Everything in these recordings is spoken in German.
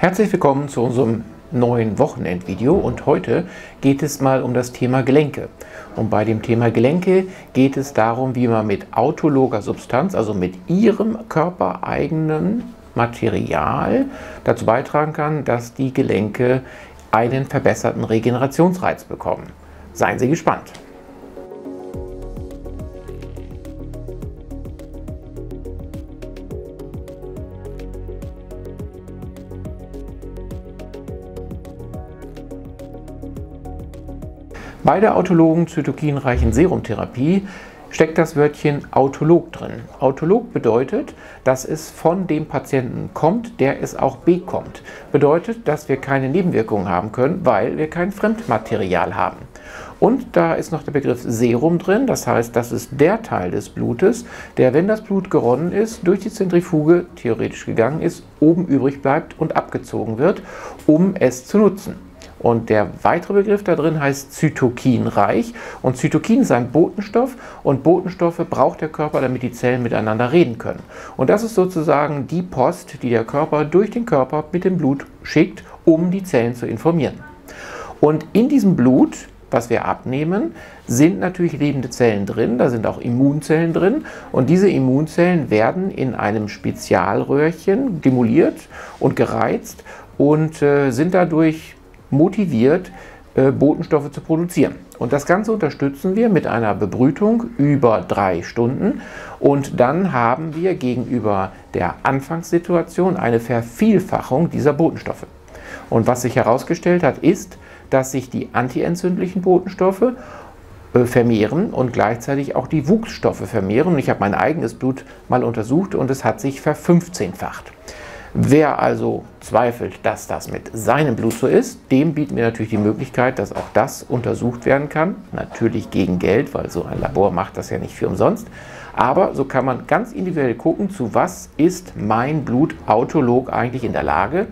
Herzlich willkommen zu unserem neuen Wochenendvideo und heute geht es mal um das Thema Gelenke. Und bei dem Thema Gelenke geht es darum, wie man mit autologer Substanz, also mit Ihrem körpereigenen Material dazu beitragen kann, dass die Gelenke einen verbesserten Regenerationsreiz bekommen. Seien Sie gespannt! Bei der autologen zytokinreichen Serumtherapie steckt das Wörtchen autolog drin. Autolog bedeutet, dass es von dem Patienten kommt, der es auch bekommt. Bedeutet, dass wir keine Nebenwirkungen haben können, weil wir kein Fremdmaterial haben. Und da ist noch der Begriff Serum drin, das heißt, das ist der Teil des Blutes, der, wenn das Blut geronnen ist, durch die Zentrifuge theoretisch gegangen ist, oben übrig bleibt und abgezogen wird, um es zu nutzen. Und der weitere Begriff da drin heißt zytokinreich. Und Zytokin ist ein Botenstoff und Botenstoffe braucht der Körper, damit die Zellen miteinander reden können. Und das ist sozusagen die Post, die der Körper durch den Körper mit dem Blut schickt, um die Zellen zu informieren. Und in diesem Blut, was wir abnehmen, sind natürlich lebende Zellen drin, da sind auch Immunzellen drin. Und diese Immunzellen werden in einem Spezialröhrchen stimuliert und gereizt und sind dadurch motiviert, Botenstoffe zu produzieren. Und das Ganze unterstützen wir mit einer Bebrütung über 3 Stunden und dann haben wir gegenüber der Anfangssituation eine Vervielfachung dieser Botenstoffe. Und was sich herausgestellt hat, ist, dass sich die antientzündlichen Botenstoffe vermehren und gleichzeitig auch die Wuchsstoffe vermehren. Und ich habe mein eigenes Blut mal untersucht und es hat sich ver15-facht. Wer also zweifelt, dass das mit seinem Blut so ist, dem bieten wir natürlich die Möglichkeit, dass auch das untersucht werden kann. Natürlich gegen Geld, weil so ein Labor macht das ja nicht für umsonst. Aber so kann man ganz individuell gucken, zu was ist mein Blut autolog eigentlich in der Lage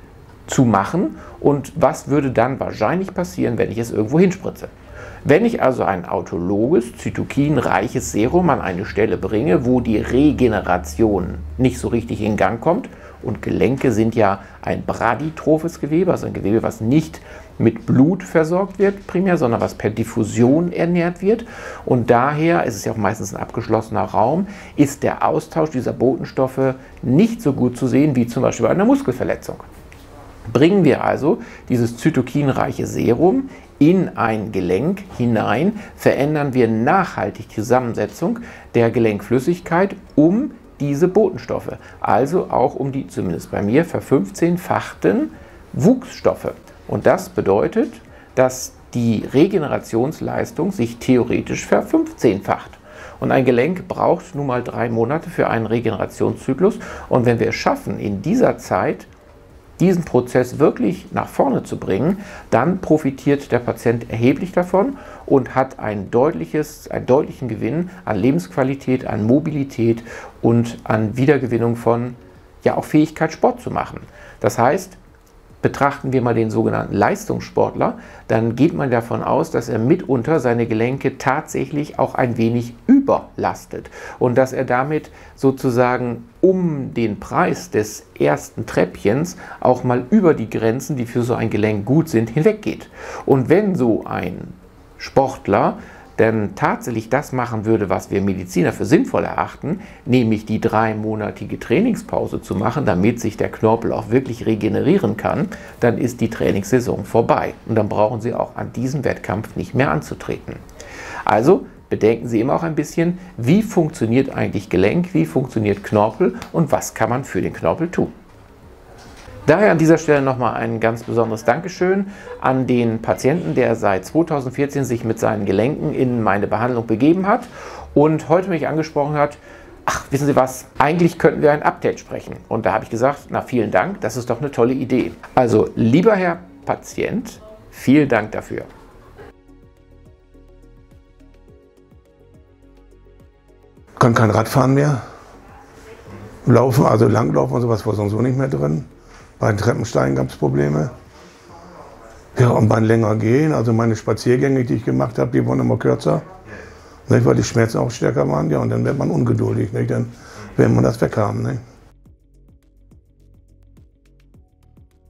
zu machen und was würde dann wahrscheinlich passieren, wenn ich es irgendwo hinspritze. Wenn ich also ein autologes, zytokinreiches Serum an eine Stelle bringe, wo die Regeneration nicht so richtig in Gang kommt, und Gelenke sind ja ein braditrophes Gewebe, also ein Gewebe, was nicht mit Blut versorgt wird primär, sondern was per Diffusion ernährt wird. Und daher, es ist ja auch meistens ein abgeschlossener Raum, ist der Austausch dieser Botenstoffe nicht so gut zu sehen wie zum Beispiel bei einer Muskelverletzung. Bringen wir also dieses zytokinreiche Serum in ein Gelenk hinein, verändern wir nachhaltig die Zusammensetzung der Gelenkflüssigkeit, um diese Botenstoffe, also auch um die, zumindest bei mir, ver15-fachten Wuchsstoffe. Und das bedeutet, dass die Regenerationsleistung sich theoretisch ver15-facht. Und ein Gelenk braucht nun mal 3 Monate für einen Regenerationszyklus. Und wenn wir es schaffen, in dieser Zeit diesen Prozess wirklich nach vorne zu bringen, dann profitiert der Patient erheblich davon und hat einen deutlichen Gewinn an Lebensqualität, an Mobilität und an Wiedergewinnung von, ja, auch Fähigkeit, Sport zu machen. Das heißt, betrachten wir mal den sogenannten Leistungssportler, dann geht man davon aus, dass er mitunter seine Gelenke tatsächlich auch ein wenig überlastet und dass er damit sozusagen um den Preis des ersten Treppchens auch mal über die Grenzen, die für so ein Gelenk gut sind, hinweggeht. Und wenn so ein Sportler denn tatsächlich das machen würde, was wir Mediziner für sinnvoll erachten, nämlich die 3-monatige Trainingspause zu machen, damit sich der Knorpel auch wirklich regenerieren kann, dann ist die Trainingssaison vorbei. Und dann brauchen Sie auch an diesem Wettkampf nicht mehr anzutreten. Also bedenken Sie immer auch ein bisschen, wie funktioniert eigentlich Gelenk, wie funktioniert Knorpel und was kann man für den Knorpel tun. Daher an dieser Stelle nochmal ein ganz besonderes Dankeschön an den Patienten, der seit 2014 sich mit seinen Gelenken in meine Behandlung begeben hat und heute mich angesprochen hat, ach, wissen Sie was, eigentlich könnten wir ein Update sprechen. Und da habe ich gesagt, na vielen Dank, das ist doch eine tolle Idee. Also lieber Herr Patient, vielen Dank dafür. Kann kein Rad fahren mehr, laufen, also langlaufen und sowas war sowieso nicht mehr drin. Bei den Treppensteigen gab es Probleme. Ja, und beim länger gehen, also meine Spaziergänge, die ich gemacht habe, die wurden immer kürzer. Nicht, weil die Schmerzen auch stärker waren, ja, und dann wird man ungeduldig, nicht, dann, wenn man das weg haben. Nicht.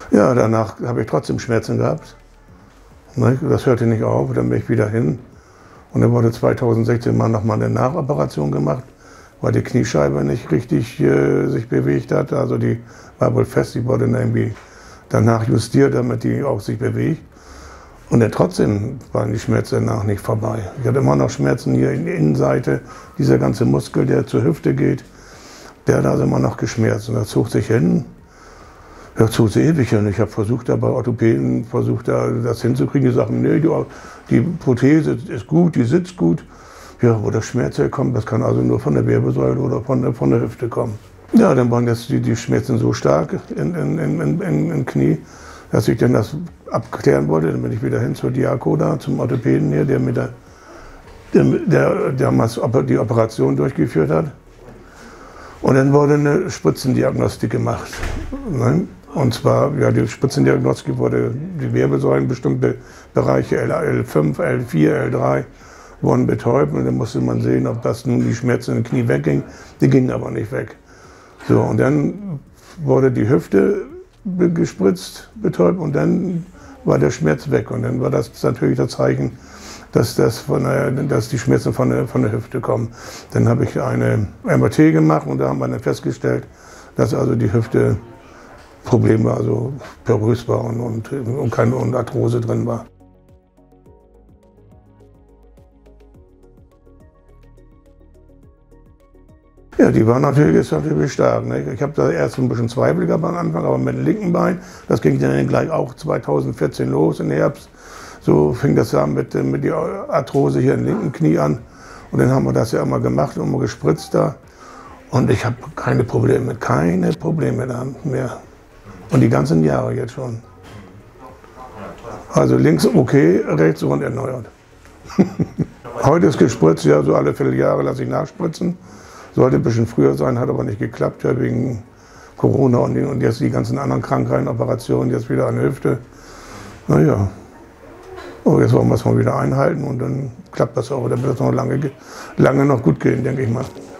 Ja, danach habe ich trotzdem Schmerzen gehabt. Ne, das hörte nicht auf, dann bin ich wieder hin. Und dann wurde 2016 mal nochmal eine Nachoperation gemacht, weil die Kniescheibe nicht richtig sich bewegt hat. Also die war wohl fest, die wurde dann irgendwie danach justiert, damit die auch sich bewegt. Und dann trotzdem waren die Schmerzen danach nicht vorbei. Ich hatte immer noch Schmerzen hier in der Innenseite. Dieser ganze Muskel, der zur Hüfte geht, der hat also immer noch geschmerzt. Und das zog sich hin. Ja, zog sich ewig hin. Ich habe versucht, da bei Orthopäden, das hinzukriegen. Die sagen, nee, die Prothese ist gut, die sitzt gut. Ja, wo der Schmerz herkommt, das kann also nur von der Wirbelsäule oder von der Hüfte kommen. Ja, dann waren jetzt die Schmerzen so stark im Knie, dass ich dann das abklären wollte. Dann bin ich wieder hin zur Diako da, zum Orthopäden hier, der damals die Operation durchgeführt hat. Und dann wurde eine Spritzendiagnostik gemacht. Ne? Und zwar, ja, die Spritzendiagnostik wurde die Wirbelsäulen, bestimmte Bereiche L5, L4, L3 wurden betäubt. Und dann musste man sehen, ob das nun die Schmerzen im Knie wegging. Die gingen aber nicht weg. So, und dann wurde die Hüfte gespritzt, betäubt und dann war der Schmerz weg. Und dann war das natürlich das Zeichen, dass die Schmerzen von der Hüfte kommen. Dann habe ich eine MRT gemacht und da haben wir dann festgestellt, dass also die Hüfte Probleme, also porös war und keine Arthrose drin war. Ja, die war natürlich stark. Ne? Ich habe da erst ein bisschen Zweifel gehabt am Anfang, aber mit dem linken Bein, das ging dann gleich auch 2014 los im Herbst. So fing das ja mit der Arthrose hier im linken Knie an. Und dann haben wir das ja immer gemacht und immer gespritzt da. Und ich habe keine Probleme da mehr. Und die ganzen Jahre jetzt schon. Also links okay, rechts rund erneuert. Heute ist gespritzt, ja, so alle Vierteljahre lasse ich nachspritzen. Sollte ein bisschen früher sein, hat aber nicht geklappt, ja, wegen Corona und jetzt die ganzen anderen Krankheiten, Operationen, jetzt wieder an der Hüfte. Naja, oh, jetzt wollen wir es mal wieder einhalten und dann klappt das auch. Dann wird es noch lange noch gut gehen, denke ich mal.